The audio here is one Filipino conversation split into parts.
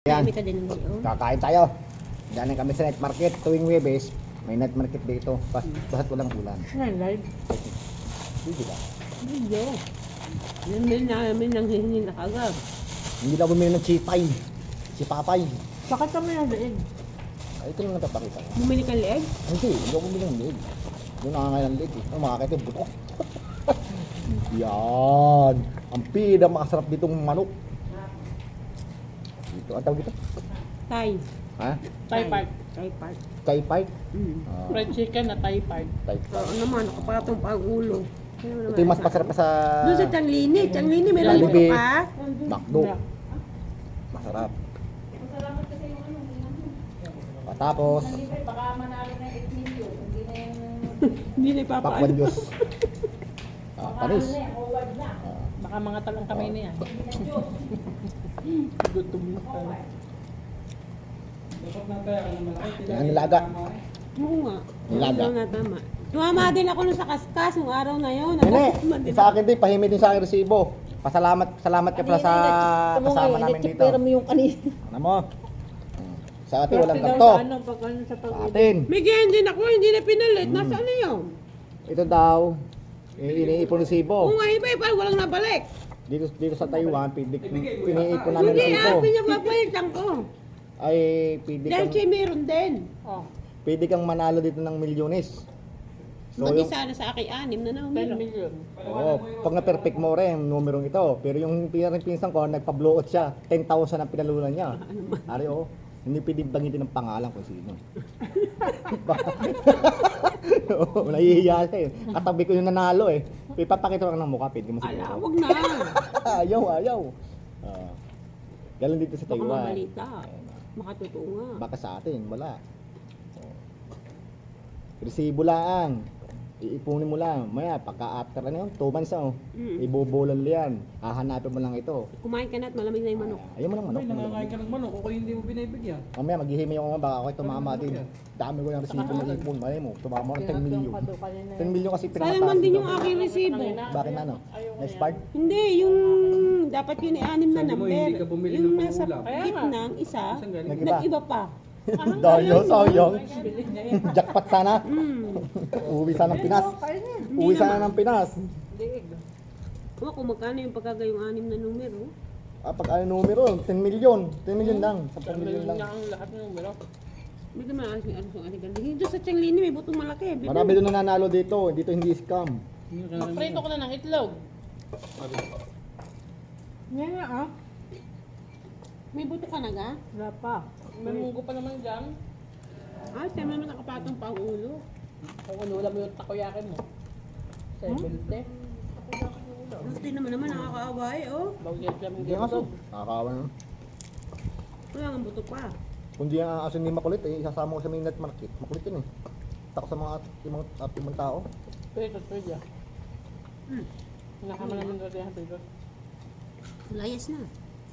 Yan. Kami ka din ngayon. Kakain tayo. Diyan kami sa night market tuwing Webes. May night market dito. Bahat walang ulan. Live. Hindi ba? Video. Namin namin nang hihingi na kagad. Hindi na bumili ng chipay. Chipapay. Bakit kami ang leeg? Ay, ito lang napapakita ko. Bumili ka leeg? Hindi ako bumili ng leg. Doon nakakailan leg eh. Ang makakita yung buto. Yan. Ang pinakamasarap ditong manok. Dito, ang tawag dito? Thai. Ha? Thai part. Thai part. Thai pie? Fried chicken na Thai part. Thai pie. Oo naman, nakapatong pa ang ulo. Ito yung mas masarap pa sa Doon sa Changlini. Changlini, meron dito Jollibee. ka? McDo. Masarap. Tapos, Baka manalo na 8 million. Hindi na yung Hindi na ipapaan. pakwan Diyos. Panis. forward na. Baka mga talang kamay na yan. Gutom na pala. Yan, nilaga. Oo nga. Nilaga. Oo nga, tama. Tumama din ako nun sa kaskas nung araw na yun. Nene, sa akin din, pahimi din sa akin resibo. Salamat ka pala sa kasama namin dito. Pero mo yung kanina. Ano mo? Sa atin walang ganito. Pag ano sa Sa atin. May ganyan din ako, hindi na pinalit. Nasaan na yun? Ito daw, iniipon resibo. Oo nga, iba, walang nabalik. Dito sa Taiwan, iniipon namin Hindi, resibo. pinagpapalitan ko. Ay, pwede Dahil kang, siya meron din. Oh, pwede kang manalo dito ng milyones. So, yung, Mag-isa na sa akin, 6 na 10 meron. million. pag na-perfect mo rin, yung numerong ito. Pero yung pinsan ko, nagpa-blow out siya. 10,000 ang pinalunan niya. Ari, oh. Hindi pwede bangitin ng pangalan kung sino. Oo, nahihiya siya eh. Katabi ko yung nanalo eh. Ipapakita ko lang ng mukha, pwede mo Ala, siguro. wag na. Ayaw. Galing dito sa Baka Taiwan. mamalita. Makatotoo nga. Baka sa atin, wala. Resibo lang. Iipunin mo lang. Maya, pagka after ano yun, 2 months ibobolan yan. Hahanapin mo lang ito. Kumain ka na at malamig na yung manok. Ayaw mo lang manok. Nangakain ka ng manok kung hindi mo binibigyan. Mamaya, maghihimay ako baka ako'y tumama din. Dami ko yung resibo na ipon. Malay mo, tumama ko ng 10 million. 10 million kasi Sayang man din yung aking resibo. Bakit na ano? Next part? Hindi, yung dapat yun ay 6 na Sabi mo, number. hindi ka bumili Yung ng nasa pangulam. gitna ng isa, Isang galing. Nag-iba. nag-iba pa. Dayo, sayang. Jackpot sana. Hmm. Uwi sana ng Pinas. Uwi sana ng Pinas. O, kung magkano yung pagkagayong 6 na numero. Pag ano numero, 10 million. 10 million lang. 10 million lang. ang lahat ng numero. Hindi naman alas ng alas ng aliganda. Dito sa Changlini may butong malaki. Marami doon nananalo dito. Dito hindi scam. Magprito ko na ng itlog. Yan nga ah. May buto ka na ga? Wala pa. May munggo pa naman dyan. Ah, siya naman nakapatong pa ang ulo. Kung unulam mo yung takoyakin mo. 70. Gusto naman nakakaaway oh. Bagyan lang yung Hindi nga so. ganito. Nakakawa na. Wala nga buto pa. Kung di ang aso ni makulit, isasama ko sa midnight market. Makulit yun eh. Tako sa mga ibang tao. Pwede, pwede. Hmm. Nakama naman natin yan, pwede. Layas na.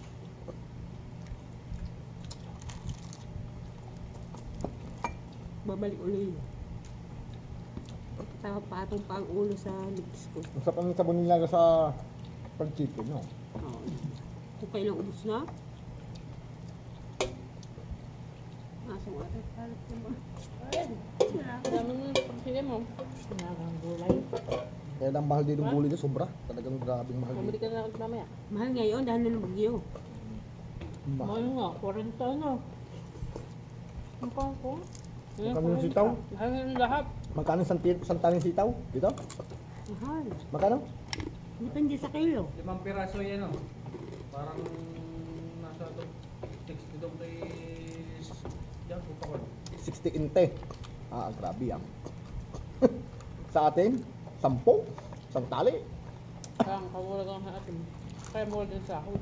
Babalik ulit. Patong pa ang ulo sa lips ko. Ang sarap ng sabon nila sa fried chicken, no? Oo. Kung kailang ubos na. Asong atat palit naman. Ayun. Dami mo yung pagsigay mo. Sinagang gulay. Kaya lang mahal din yung gulay niya, sobra. Talagang grabing mahal Bumili din. ka na lang mamaya. Mahal ngayon dahil na ng bagyo. Mahal nga, 40 ano. Ang pang ko? Magkano yung sitaw? Mahal nga yung lahat. Magkano santaling sitaw? Dito? Mahal. Magkano? Depende sa kilo. 5 piraso yan o. Parang nasa 60 daw kay yan, upakon. 60 inte. Grabe yan. Sa atin, 10. Santali. Kaya ang kamura lang sa atin. Kaya more din sa ako.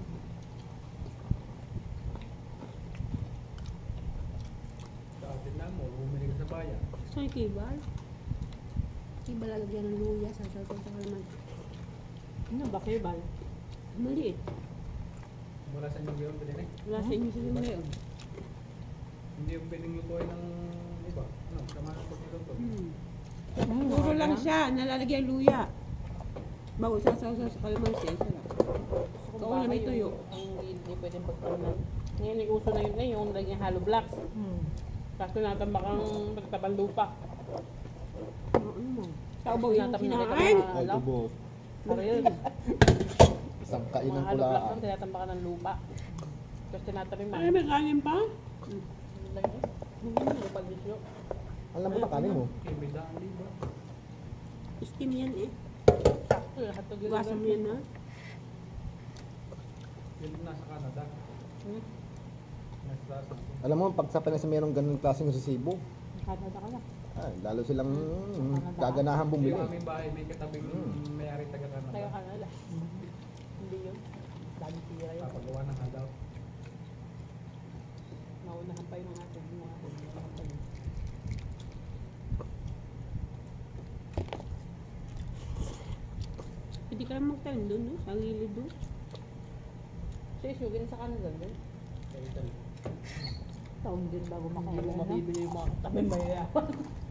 Sa atin lang mo, bumili ka sa bayan. So, yung kibal. Kibal lalagyan ng luya sa kalaman. Ano ba kayo ba? Maliit. Mula sa inyong gawin din eh. Wala sa inyo sila ngayon. Hindi yung pwedeng lutuin ng iba. Ano, sama ng pagniluto. Puro lang siya, nalalagyan luya. Bago sasaw sa kalamansi, sarap. Gusto ko kung Oo, na may bahay tuyo. ang hindi pwedeng pagpunan. Ngayon, yung uso na yun eh, yung lagyan hollow blocks. Tapos tinatambak ang pagtabang lupa. Ano mo? Tapos Yung tinatambak na kinain. Ay, tubo. Karil. Isang Mga kainan ko hollow blocks lang, lang. tinatambakan ng lupa. Tapos tinatabi mo. Ay, may kanin pa? Lupa disyo. Alam mo ba kanin mo? Okay, may daan liba. Steam yan eh. Sakto, lahat ng Bukasan mo yan ha. Yung nasa Canada. Nasa Alam mo, pag sa Pinas mayroong ganun klaseng resibo, Canada ka na. lalo silang gaganahan bumili. Yung aming bahay, may katabing may-ari taga Tayo Canada. Canada. Hindi yun. Dami tira yun. Papagawa ng halaw. Naunahan pa yung atin. Yung atin. Naunahan pa yun. Pwede ka lang magtanim doon, no? Sa gilid doon. So, isugin sa Canada din. Sa Italy. Taon din bago makakaya. Hindi mo mabibili yung mga katabi mayayaman.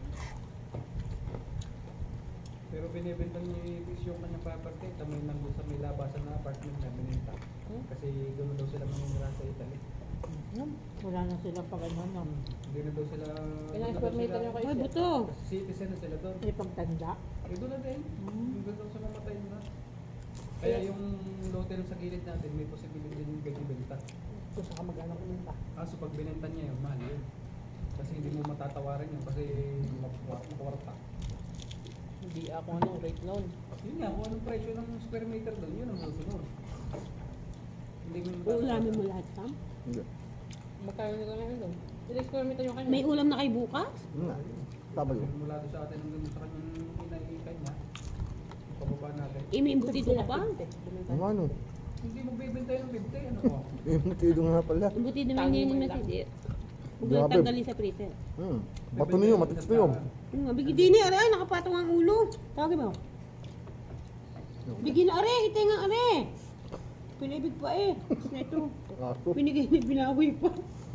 Pero binibenta ni Fish yung kanyang property. Tamay nandun sa may labasan na apartment na binenta. Kasi doon daw sila maninira sa Italy. Wala na silang pag-ano. Hindi na daw sila... Ilang square meter yung Ay, kayo? buto. Citizen na sila doon. May pagtanda. Eh doon na din. Doon daw sa mamatay na. Kaya yung lote rin sa gilid natin, may posibilidad din yung ibenta. Kung saka mag-ano kuminta. So pag binenta niya yun, mahal yun. Kasi hindi mo matatawaran yun kasi makwarta. Hindi ako anong rate noon. Yun nga, kung anong presyo ng square meter doon, yun ang susunod. Hindi mo Uulamin mo lahat, Sam. Hindi. Magkano na ngayon doon? Ilang square meter yung kanya? May ulam na kay bukas? Yun nga. Sabi ko. Mula doon sa atin hanggang sa kanyang inaikan niya, pababa natin. Imi-imbutido ka pa? Ano ano? Hindi mo bibenta yun ng 50, ano mo? Matido nga pala. Imbutido naman Tangi yun mo yung lang. nasidir. Huwag Grabe. lang tanggalin sa freezer. Bato niyo, matits pa yun. Ano nga, bigyan din eh, aray, nakapatong ang ulo. Tawagin mo. Bigyan na aray, ito nga aray. Pinibig pa eh. Na ito. Aso. Binigay ni binawi pa.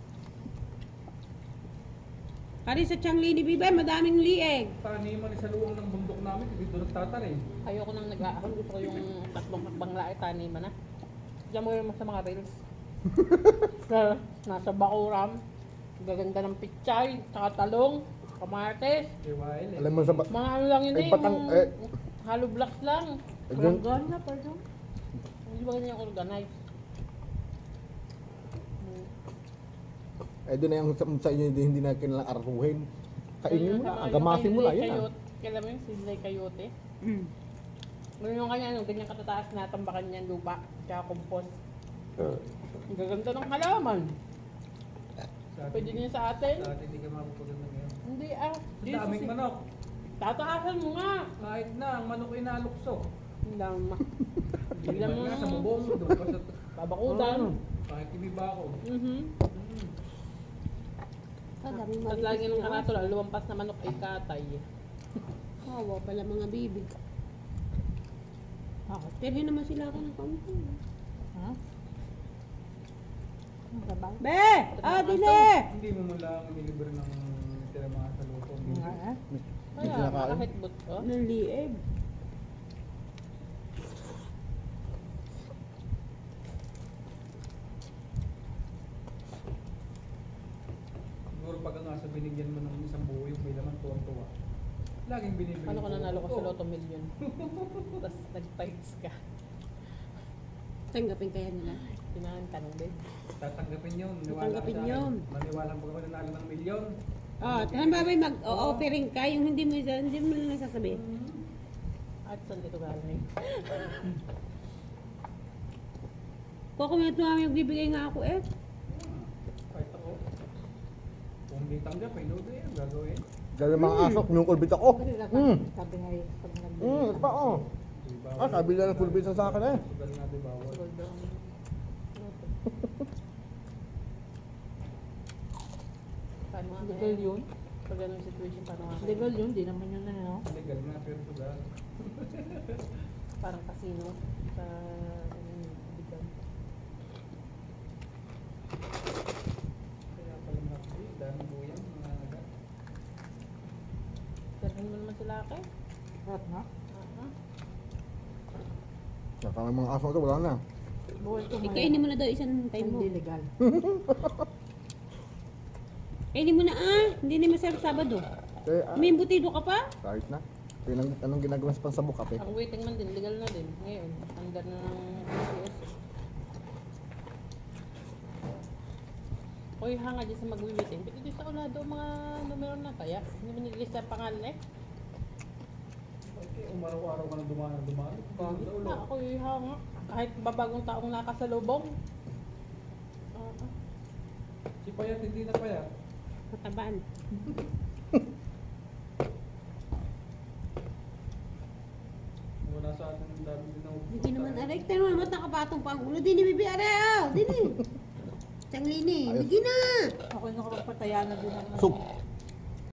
Ari sa Changi ni Bibay, madaming lieg. Taniman sa luwang ng bundok namin, hindi doon nagtatanim. Ayoko nang nag-aahon. Gusto ko yung tatlong hakbang lae taniman na. Diyan mo yun sa mga reels. Nasa Bakuram. Gaganda ng pichay, tsaka talong, kamates. Iwail eh. Alam mo sa Mga ano lang yun Ay, eh, batang- yung eh. hollow blocks lang. Eh, dun- Organ na, pardon. Hindi ba ganyan organize? doon na yung sa inyo hindi na kailangan araruhin. Kainin mo na, agamasin mo na, yun na. Kailan mo yung sinlay kayote? Mm. Ano yung kanya, ano, ganyan katataas na tambakan niyan lupa, tsaka compost. Ang gaganda ng halaman. Sa atin- Pwede din sa atin. Sa atin hindi ka mapapaganda ngayon. Hindi ah. Ang daming manok. Tataasan mo nga. Kahit na, ang manok ay nalukso. Ang dami ma. Bigla Bigla mo nga sa bubong, doon pa sa... babakutan. Kahit ibiba ako. Ah, daming Tapos lagi ng karatula, lumampas na manok ay katay. Kawa pala mga bibig. Terhin naman sila ka ng kaunti. Ha? Ang sabay. Be! Dile! Hindi mo mula nilibre ng tira mga sa luto. Kaya, kinakain. kahit buto. Ng lieg. Siguro pag ang asa binigyan mo ng isang buo yung may laman tuwang-tuwa. Laging binibigyan. Paano ka nanalo ka sa Lotto Million? Tapos nag-fights ka. Tanggapin kaya nila. Kinahan tanong din. Tatanggapin yun. Tatanggapin ka sa akin. yun. Maniwala po ka nanalo ng milyon. Tahan babay mag-offering ka, yung hindi mo lang nasasabi. At saan dito galing? Kung may tumami magbibigay nga ako eh. Kahit ako. Kung hindi tanggap, ay lodo yan. Gagawin. Dahil mga asok, yung kulbit ako. Sabi nga yun, pag Pa oh. Sabi lang ng kulbit sa akin eh. Sugal nga di bawal. Paano nga legal yun? Pag ganun situation, paano nga? Legal yun, di naman yun ano. Legal nga pero sugal. Parang casino sa bigan. Kaya pala mga kasi, dami buyang mga naga. Serhan mo naman sila kay? Rat na? Aha. Saka ng mga aso ito, wala na. Buwan ko Ikainin mo na daw isang time mo. Hindi legal. Kainin mo na Hindi na masarap Sabado. May embutido ka pa? Kahit na. Anong ginagawa sa pansabok kape? Ang waiting man din, legal na din. Ngayon, under na ng PCS. Uy, hanga dyan sa mag-waiting. Pero dito sa ulado, mga numero na kaya. Hindi mo nililista ang pangalan eh. Okay, umaraw-araw ka na dumaan. Bago sa ulo. Ako yung hanga. Kahit babagong taong nakasalubong. Si Payat, hindi na Payat. Matabaan. Wala sa atin ang dami din ako. Hindi naman aray. Pero naman nakapatong pa ang ulo. Dini, bibi, aray. Dini. Siyang lini. Ayos. Hindi na. Ako yung nakapagpatayanan din ako. Soup.